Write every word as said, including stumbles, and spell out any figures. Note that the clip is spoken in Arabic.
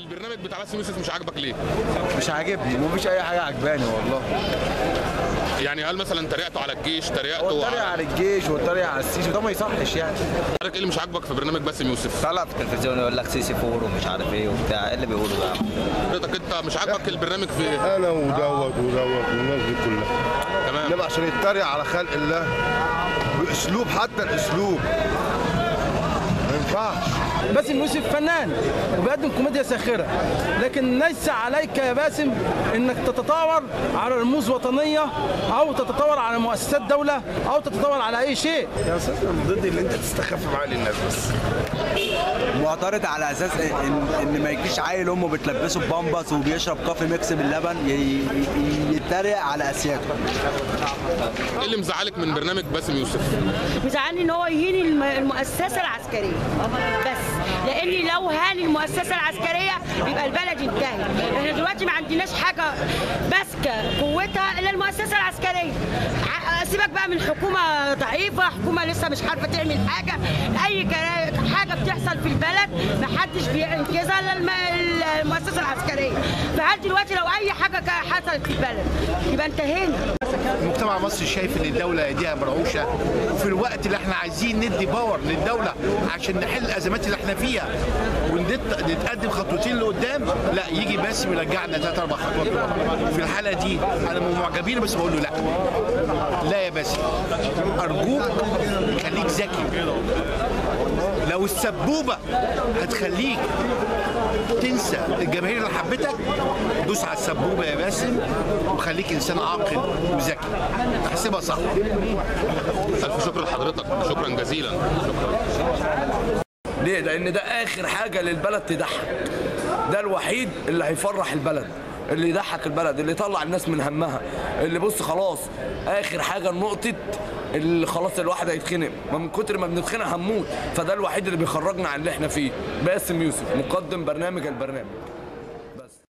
البرنامج بتاع باسم يوسف مش عاجبك ليه؟ مش عاجبني، مفيش اي حاجه عجباني والله. يعني هل مثلا تريقته على الجيش، تريقته واتريق على الجيش واتريق على السيسي وده ما يصحش يعني. حضرتك ايه اللي مش عاجبك في برنامج باسم يوسف؟ طلع في التلفزيون يقول لك سيسي فور ومش عارف ايه وبتاع، ايه اللي بيقوله ده؟ حضرتك انت مش عاجبك البرنامج في ايه؟ انا ودوت ودوت والناس دي كلها تمام. انما عشان يتريق على خلق الله باسلوب، حتى الاسلوب ما ينفعش. باسم يوسف فنان وبيقدم كوميديا ساخره، لكن ليس عليك يا باسم انك تتطاول على رموز وطنيه او تتطاول على مؤسسات دوله او تتطاول على اي شيء. يا استاذ انا ضد ان انت تستخف بعقل الناس بس. معترض على اساس ان ان ما يجيش عيل امه بتلبسه ببامبس وبيشرب كافي ميكس باللبن يتريق على اسياده. ايه اللي مزعلك من برنامج باسم يوسف؟ مزعلني ان هو يهين المؤسسه العسكريه بس، لان لو هان المؤسسه العسكريه يبقى البلد انتهت. احنا دلوقتي ما عندناش حاجه ماسكه قوتها الا المؤسسه العسكريه. سيبك بقى من حكومه ضعيفه، حكومه لسه مش عارفه تعمل حاجه، اي حاجه بتحصل في البلد ما حدش بينقذها الا المؤسسه العسكريه. فهل دلوقتي لو اي حاجه حصلت في البلد يبقى انتهينا؟ المجتمع المصري شايف ان الدوله ايديها مرعوشه، وفي الوقت اللي احنا عايزين ندي باور للدوله عشان نحل الازمات اللي احنا فيها ونتقدم خطوتين لقدام، لا يجي باسم يرجعنا ثلاث اربع خطوات لورا. في الحاله دي انا معجبين بس بقول له لا لا يا باسم، ارجوك خليك ذكي. لو السبوبه هتخليك تنسى الجماهير اللي حبتك، دوس على السبوبه يا باسم وخليك انسان عاقل وذكي، احسبها صح. الف شكر لحضرتك، شكرا جزيلا. شكرا. ليه؟ لان ده اخر حاجه للبلد تضحك، ده الوحيد اللي هيفرح البلد، اللي يضحك البلد، اللي يطلع الناس من همها، اللي بص خلاص اخر حاجه النقطه اللي خلاص الواحد هيتخنق، ما من كتر ما بنتخنق هنموت، فده الوحيد اللي بيخرجنا عن اللي احنا فيه. باسم يوسف مقدم برنامج البرنامج.